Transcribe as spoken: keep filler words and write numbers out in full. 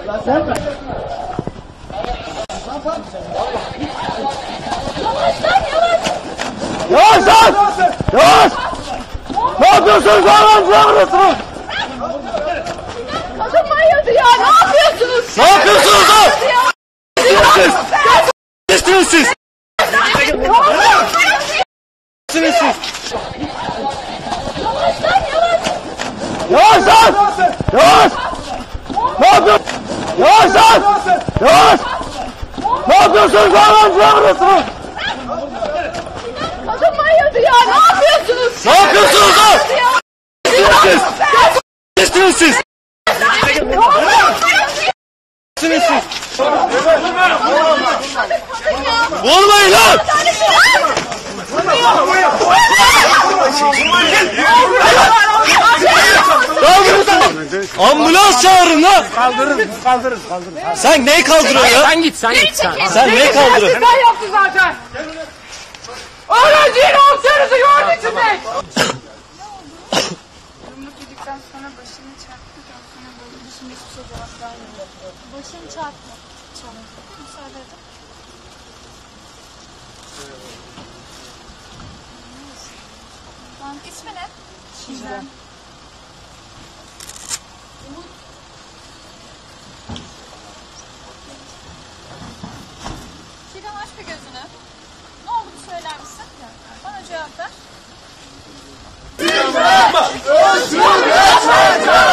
Yavaş lan! Yavaş! Ne yapıyorsunuz lan? Ne yapıyorsunuz? Kadın bayıldı ya, ne yapıyorsunuz? Ne yapıyorsunuz lan? Siz! Nesiniz siz? Nesiniz siz? Yavaş lan! Yavaş! Ne yapıyorsun? Yavaş lan! Yavaş! Ne yapıyorsunuz lan? Ne yapıyorsunuz? Kadın bayıldı ya, ne yapıyorsunuz? Ne yapıyorsunuz lan? Siz! Nesiniz siz? Nesiniz siz? Vurmayın lan! Ambulans çağırın lan! Kaldırırız, kaldırırız, kaldırırız. Sen neyi kaldırıyorsun ya? Sen git, sen git. Sen, sen neyi kaldırıyorsun? Sen yaptın zaten. Öğrenciyi ne yaptığınızı gördük size. Yumruk yedikten sonra başını çarptı. Daha sonra böyle dışında hiçbir şey cevap vermedi. Başını çarptı. Çarptı. Müsaade edin. Tamam, ismi ne? Çiğdem. Çiğdem, aç bir gözünü. Ne oldu, bir söyler misin? Bana cevap ver.